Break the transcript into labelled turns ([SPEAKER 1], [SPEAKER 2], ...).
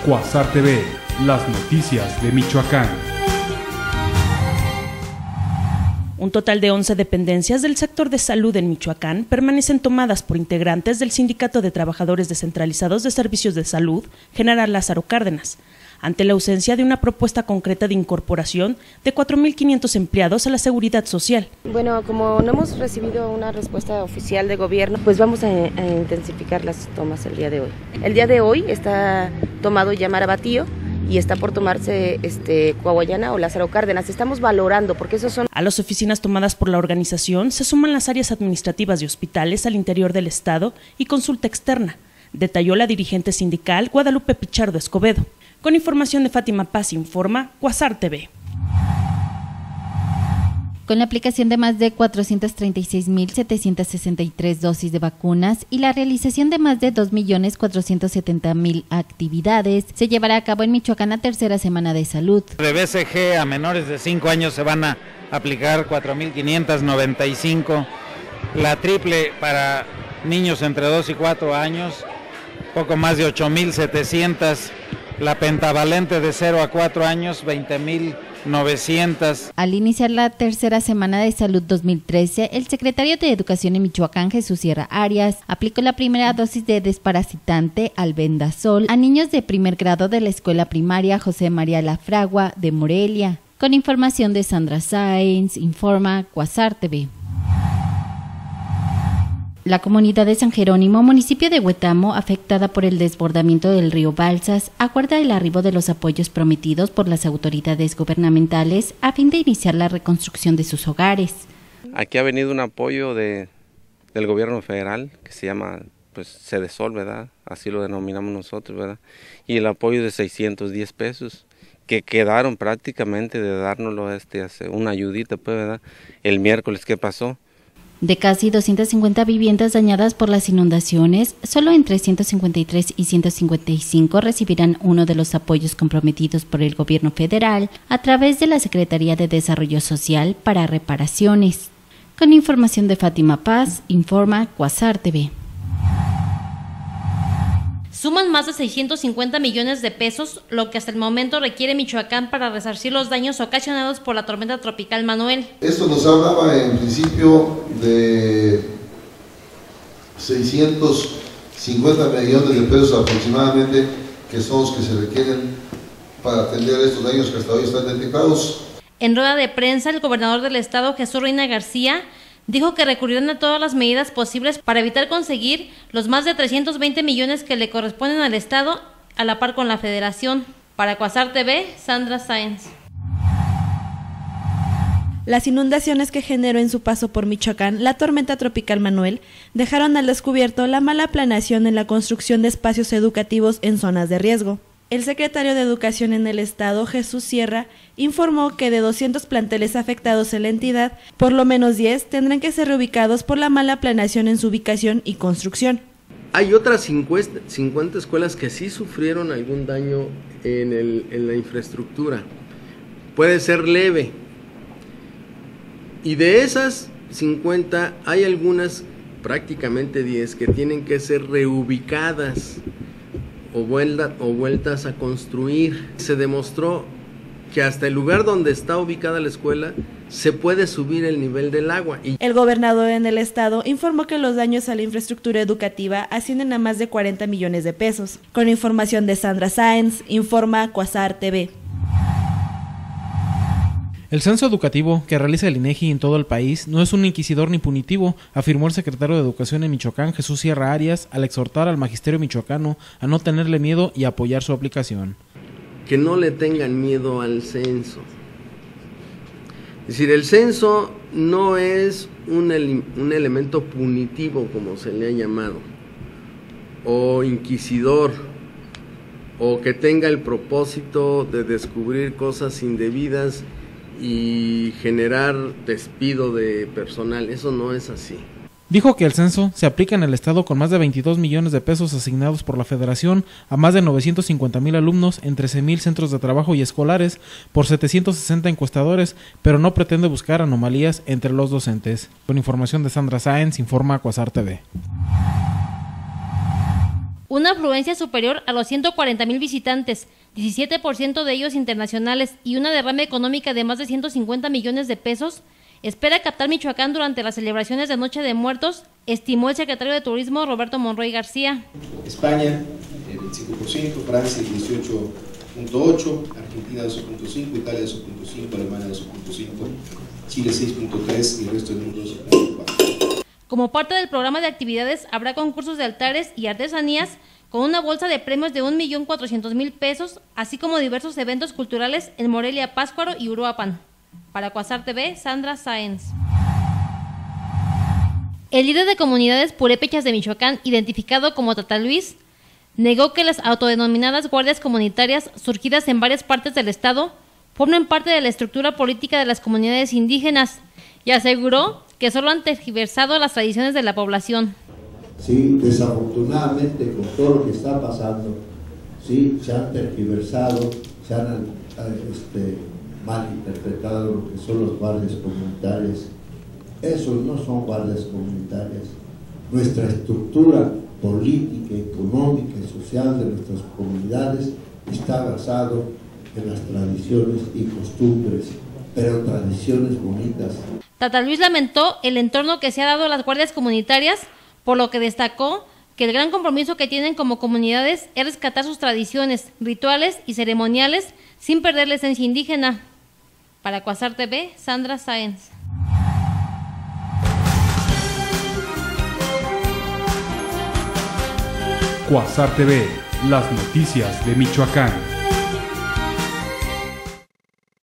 [SPEAKER 1] Cuasar TV, las noticias de Michoacán.
[SPEAKER 2] Un total de 11 dependencias del sector de salud en Michoacán permanecen tomadas por integrantes del Sindicato de Trabajadores Descentralizados de Servicios de Salud, General Lázaro Cárdenas, ante la ausencia de una propuesta concreta de incorporación de 4.500 empleados a la seguridad social.
[SPEAKER 3] Bueno, como no hemos recibido una respuesta oficial de gobierno, pues vamos a intensificar las tomas el día de hoy. El día de hoy está tomado ya Marabatío y está por tomarse Coahuayana o Lázaro Cárdenas. Estamos valorando porque esos son...
[SPEAKER 2] A las oficinas tomadas por la organización se suman las áreas administrativas de hospitales al interior del estado y consulta externa, detalló la dirigente sindical Guadalupe Pichardo Escobedo. Con información de Fátima Paz, informa Cuasar TV.
[SPEAKER 4] Con la aplicación de más de 436.763 dosis de vacunas y la realización de más de 2.470.000 actividades, se llevará a cabo en Michoacán la tercera semana de salud.
[SPEAKER 5] De BCG a menores de 5 años se van a aplicar 4.595, la triple para niños entre 2 y 4 años, poco más de 8.700, la pentavalente de 0 a 4 años, 20.900.
[SPEAKER 4] Al iniciar la tercera semana de salud 2013, el secretario de Educación en Michoacán, Jesús Sierra Arias, aplicó la primera dosis de desparasitante albendazol a niños de primer grado de la escuela primaria José María Lafragua de Morelia. Con información de Sandra Sáenz, informa Cuasar TV. La comunidad de San Jerónimo, municipio de Huetamo, afectada por el desbordamiento del río Balsas, aguarda el arribo de los apoyos prometidos por las autoridades gubernamentales a fin de iniciar la reconstrucción de sus hogares.
[SPEAKER 6] Aquí ha venido un apoyo del gobierno federal que se llama Cedesol, ¿verdad? Así lo denominamos nosotros, ¿verdad? Y el apoyo de 610 pesos que quedaron prácticamente de dárnoslo hace una ayudita, pues, ¿verdad? El miércoles que pasó.
[SPEAKER 4] De casi 250 viviendas dañadas por las inundaciones, solo entre 153 y 155 recibirán uno de los apoyos comprometidos por el gobierno federal a través de la Secretaría de Desarrollo Social para reparaciones. Con información de Fátima Paz, informa Cuasar TV.
[SPEAKER 7] Suman más de 650 millones de pesos, lo que hasta el momento requiere Michoacán para resarcir los daños ocasionados por la tormenta tropical Manuel.
[SPEAKER 8] Esto nos hablaba en principio de 650 millones de pesos aproximadamente, que son los que se requieren para atender estos daños que hasta hoy están detectados.
[SPEAKER 7] En rueda de prensa, el gobernador del estado, Jesús Reina García, dijo que recurrirán a todas las medidas posibles para evitar conseguir los más de 320 millones que le corresponden al estado, a la par con la federación. Para Cuasar TV, Sandra Sáenz.
[SPEAKER 9] Las inundaciones que generó en su paso por Michoacán la tormenta tropical Manuel dejaron al descubierto la mala planeación en la construcción de espacios educativos en zonas de riesgo. El secretario de Educación en el estado, Jesús Sierra, informó que de 200 planteles afectados en la entidad, por lo menos 10 tendrán que ser reubicados por la mala planeación en su ubicación y construcción.
[SPEAKER 10] Hay otras 50 escuelas que sí sufrieron algún daño en la infraestructura. Puede ser leve. Y de esas 50 hay algunas, prácticamente 10, que tienen que ser reubicadas o vueltas a construir. Se demostró que hasta el lugar donde está ubicada la escuela se puede subir el nivel del agua.
[SPEAKER 9] El gobernador en el estado informó que los daños a la infraestructura educativa ascienden a más de 40 millones de pesos. Con información de Sandra Sáenz, informa Cuasar TV.
[SPEAKER 11] El censo educativo que realiza el INEGI en todo el país no es un inquisidor ni punitivo, afirmó el secretario de Educación en Michoacán, Jesús Sierra Arias, al exhortar al magisterio michoacano a no tenerle miedo y apoyar su aplicación.
[SPEAKER 10] Que no le tengan miedo al censo. Es decir, el censo no es un elemento punitivo, como se le ha llamado, o inquisidor, o que tenga el propósito de descubrir cosas indebidas y generar despido de personal. Eso no es así.
[SPEAKER 11] Dijo que el censo se aplica en el estado con más de 22 millones de pesos asignados por la federación a más de 950,000 alumnos en 13,000 centros de trabajo y escolares por 760 encuestadores, pero no pretende buscar anomalías entre los docentes. Con información de Sandra Sáenz, informa Cuasar TV.
[SPEAKER 7] una afluencia superior a los 140,000 visitantes, 17% de ellos internacionales y una derrama económica de más de 150 millones de pesos, espera captar Michoacán durante las celebraciones de Noche de Muertos, estimó el secretario de Turismo Roberto Monroy García.
[SPEAKER 12] España, el 25%, Francia, 18.8%, Argentina, 12.5%, Italia, 12.5%, Alemania, 12.5%, Chile, 6.3% y el resto del mundo, 12.4%.
[SPEAKER 7] Como parte del programa de actividades, habrá concursos de altares y artesanías con una bolsa de premios de 1.400.000 pesos, así como diversos eventos culturales en Morelia, Pátzcuaro y Uruapan. Para Cuasar TV, Sandra Sáenz. El líder de comunidades purépechas de Michoacán, identificado como Tata Luis, negó que las autodenominadas guardias comunitarias, surgidas en varias partes del estado, formen parte de la estructura política de las comunidades indígenas y aseguró que solo han tergiversado las tradiciones de la población.
[SPEAKER 13] Sí, desafortunadamente con todo lo que está pasando, sí, se han tergiversado, se han malinterpretado lo que son los guardias comunitarios. Esos no son guardias comunitarias. Nuestra estructura política, económica y social de nuestras comunidades está basado en las tradiciones y costumbres, pero tradiciones bonitas.
[SPEAKER 7] Tata Luis lamentó el entorno que se ha dado a las guardias comunitarias, por lo que destacó que el gran compromiso que tienen como comunidades es rescatar sus tradiciones, rituales y ceremoniales sin perder la esencia indígena. Para Cuasar TV, Sandra Sáenz.
[SPEAKER 1] Cuasar TV, las noticias de Michoacán.